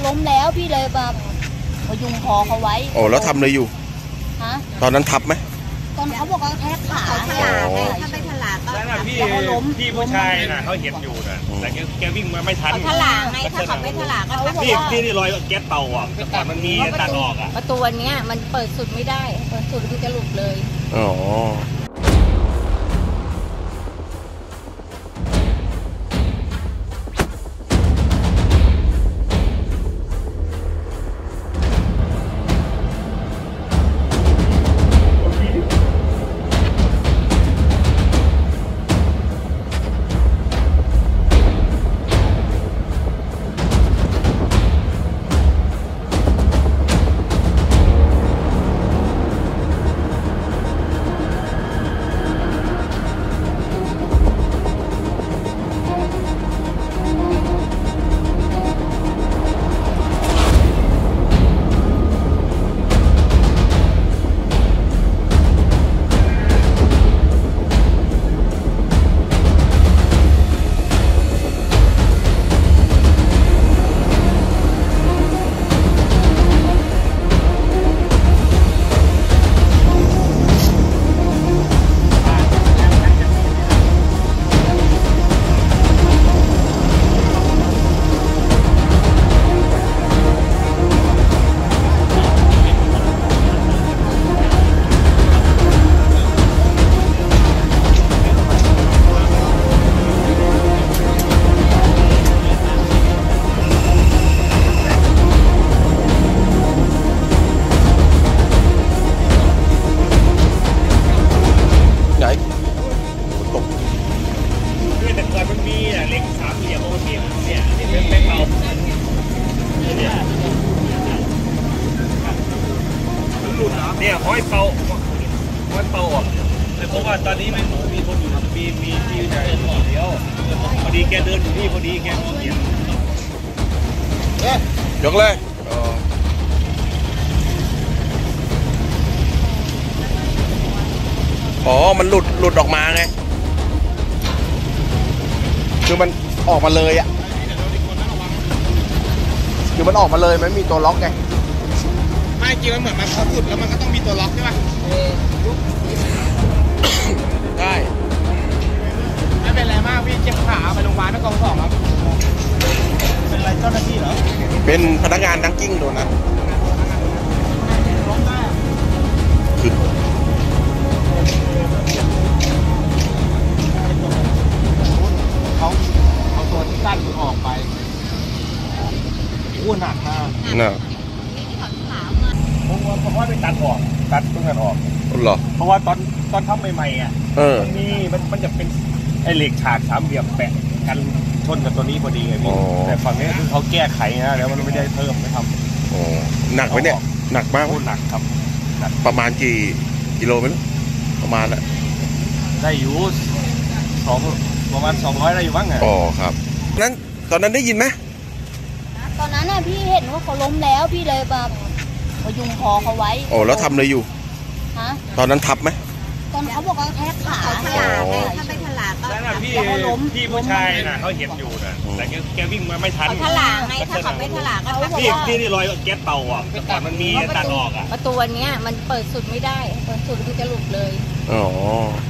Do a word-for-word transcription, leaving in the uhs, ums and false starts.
ล้มแล้วพี่เลยแบบพยุงคอเขาไว้โอ้แล้วทำอะไรอยู่ฮะตอนนั้นทับไหมตอนเขาบอกว่าแทกขาถลากไงถ้าไม่ถลากก็พี่พี่ผู้ชายน่ะเขาเห็นอยู่น่ะแต่แกวิ่งมาไม่ทันเขาถลากไงถ้าเขาไม่ถลากก็พี่พี่นี่รอยแก๊สเตาอ่ะแต่มันมีตัดออกอ่ะประตูเนี้ยมันเปิดสุดไม่ได้เปิดสุดมันจะหลุดเลยอ๋อเนี่ยห้อยเตาห้อยเตาอ่ะเพราะว่าตอนนี้ไม่มีคนอยู่มีมีที่ใหญ่เดียวพอดีแกเดินอยู่นี่พอดีแกเห็นยกเลยอ๋อมันหลุดหลุดออกมาไงคือมันออกมาเลยอ่ะคือมันออกมาเลยไม่มีตัวล็อกไงไม่จริงมันเหมือนมันพอสุดแล้วมันก็ต้องมีตัวล็อกใช่ป่ะได้ไม่เป็นไรมากพี่เจ็บขาไปโรงพยาบาลนะกองสองครับเป็นอะไรเจ้าหน้าที่เหรอเป็นพนักงานนักกิ้งโดนนะคือเขาเอาตัวที่กั้นออกไปอ้วนหนักมากน่ะผมว่าผมว่าไปตัดออกตัดตรงนั้นออกเหรอเพราะว่าตอนตอนทำใหม่ๆอ่ะมันมีมันมันจะเป็นไอเหล็กฉากสามเหลี่ยมแปะกันชนกับตัวนี้พอดีไงพี่แต่ฝั่งนี้คือเขาแก้ไขนะแล้วมันไม่ได้เพิ่มไม่ทำโอ้หนักไหมเนี่ยหนักมากหนักครับประมาณกี่กิโลเมตรประมาณอะได้อยู่สองประมาณสองร้อยได้อยู่บ้างไงอ๋อครับนั้นตอนนั้นได้ยินไหมตอนนั้นน่ะพี่เห็นว่าเขาล้มแล้วพี่เลยแบบพยุงคอเขาไว้โอ้แล้วทำอะไรอยู่ฮะตอนนั้นทับไหมตอนเขาบอกว่าแทกขาถลากไงถ้าไม่ถลากก็พี่พี่ผู้ชายน่ะเขาเห็นอยู่น่ะแต่แกวิ่งมาไม่ทันเขาถลากไงถ้าเขาไม่ถลากก็พี่พี่นี่รอยแก๊สเตาอ่ะแต่มันมีตัดออกอ่ะประตูเนี้ยมันเปิดสุดไม่ได้เปิดสุดมันจะหลุดเลยอ๋อ